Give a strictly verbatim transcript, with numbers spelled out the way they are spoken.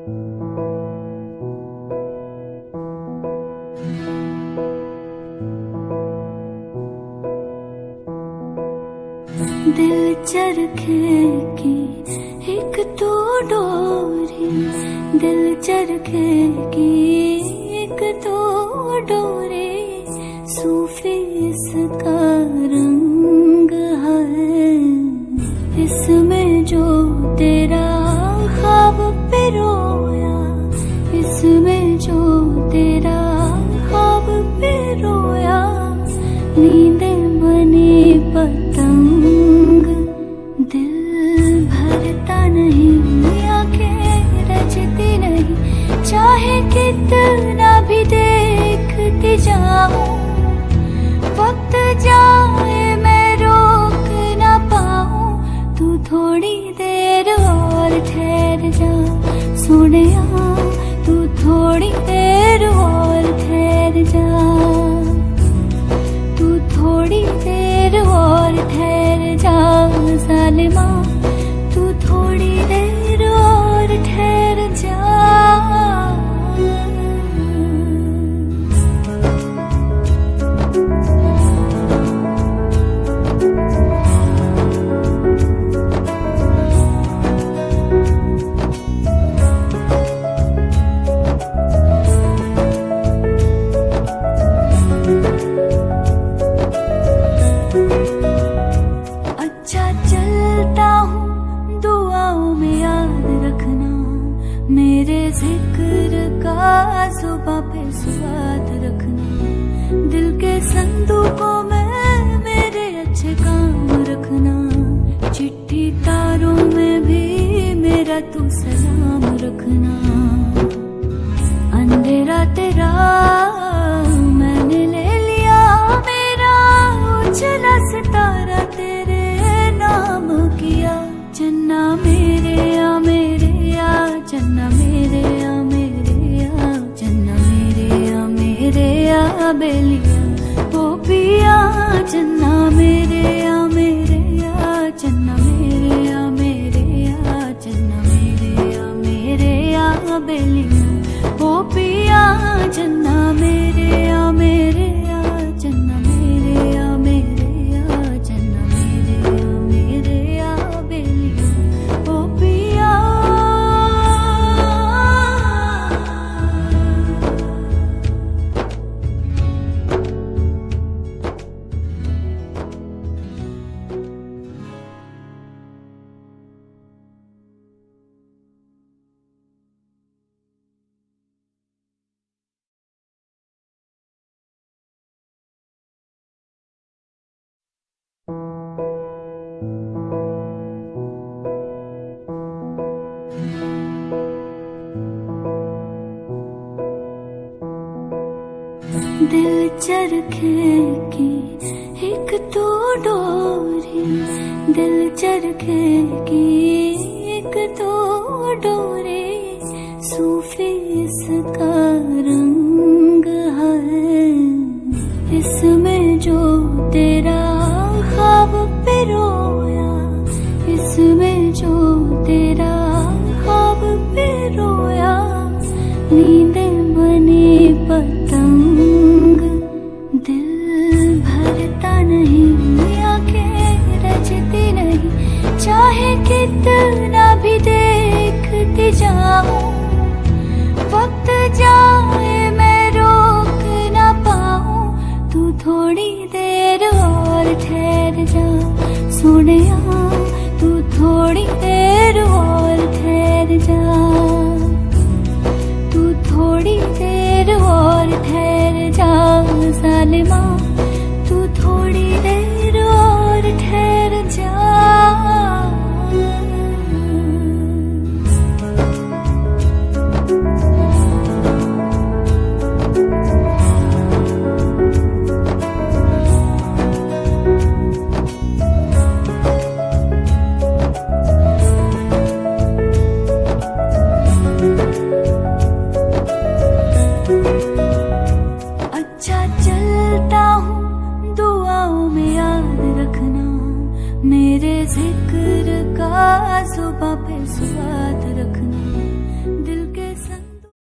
दिल चरखे की एक तो डोरी, दिल चरखे की एक तो डोरी, सूफी इसका रंग है, इसमें जो तेरा ख्वाब पिरोया, इसमें जो तेरा ख्वाब पिरोया, नींदें बने पतंग, दिल भरता नहीं, आंखें रचती नहीं, चाहे कितना भी देखती जाऊं, वक्त जाए मैं रोक ना पाऊं, तू थोड़ी देर और ठहर जा सोनिया, तू थोड़ी देर और ठहर जा, तू थोड़ी देर और ठहर जा सालिमा, तू थोड़ी देर और ठहर जा। मेरे जिक्र का जुबां पे स्वाद रखना, दिल के संदूकों में मेरे अच्छे काम रखना, चिट्ठी तारों में भी मेरा तू सलाम रखना, अंधेरा तेरा मैंने ले लिया, मेरा उजला सितारा तेरे नाम किया, चन्ना मेरे आ मेरे आ, चन्ना मेरे आ मेरे आ, चन्ना मेरे आ मेरे आ बेलिया, ओ पिया चन्ना मेरे आ मेरे आ, चन्ना मेरे आ मेरे आ, चन्ना मेरे आ मेरे आ बेलिया, ओ पिया चन्ना मेरे आ मेरे आ, चन्ना मेरे आ मेरे आ, चन्ना मेरे आ मेरे आ बेलिया, ओ पिया। दिल चरखे की एक तो डोरी, दिल चरखे की एक तो डोरी, सूफी इसका रंग है, इसमें जो तेरा ख्वाब पिरोया, इसमें जो तेरा ख्वाब पिरोया, नींदें बने पतंग, दिल भरता नहीं, आंखें रचती नहीं, चाहे कितना भी देखती जाऊं, वक्त जाए मैं रोक ना पाऊं, तू थोड़ी देर और ठहर जा सोनिया, तू थोड़ी देर और ठहर जा, तू थोड़ी देर और ठहर जा सालिमा, तू थोड़ी देर और ठहर जा। मेरे जिक्र का जुबां